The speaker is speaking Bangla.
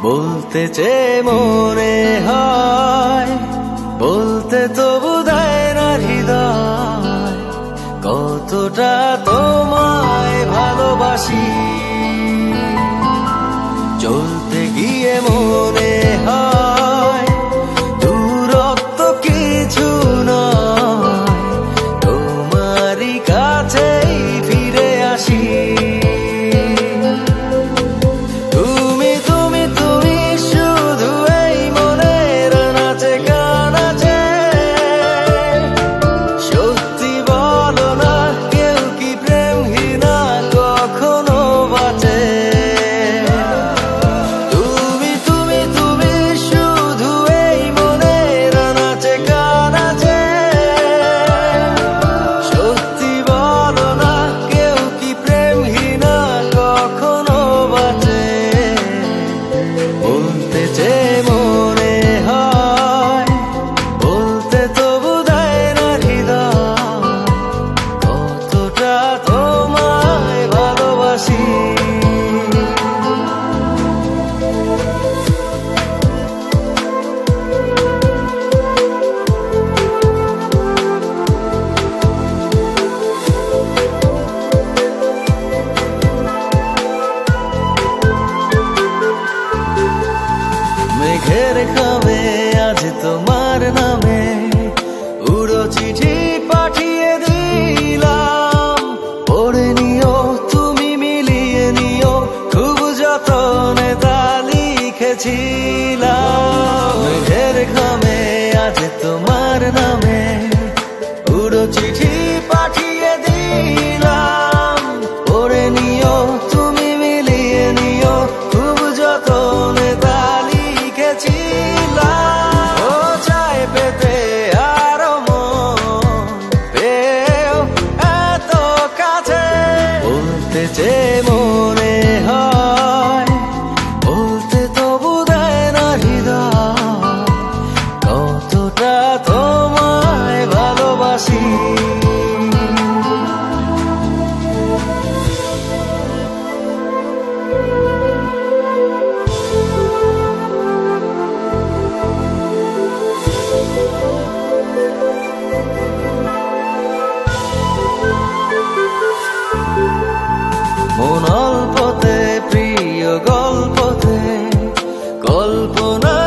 বলতে চেয়ে মনে হয়, বলতে তবু দেয় না হৃদয়, কতটা তোমায় ভালোবাসি। চলতে গিয়ে মনে হয় দূরত্ব কিছু নয়, তোমারই কাছেই ফিরে আসি। মেঘের খামে আজ তোমার নামে উড়ো চিঠি পাঠিয়ে দিলাম, পড়ে নিও তুমি মিলিয়ে নিও, খুব যতনে তা লিখেছিলাম। মেঘের খামে আজ তোমার নামে উড়ো চিঠি পাঠিয়ে দিলাম, পড়ে নিও তুমি মিলিয়ে নিও, খুব যতনে তা লিখেছিলাম। ও চায় পেতে আরো মন পেও এত কাছে, বলতে চেয়ে মনে হয়, বলতে তবু দেয় না হৃদয়, কতটা তোমায় ভালোবাসি। মন অল্পতে প্রিয় গল্পতে কল্পনা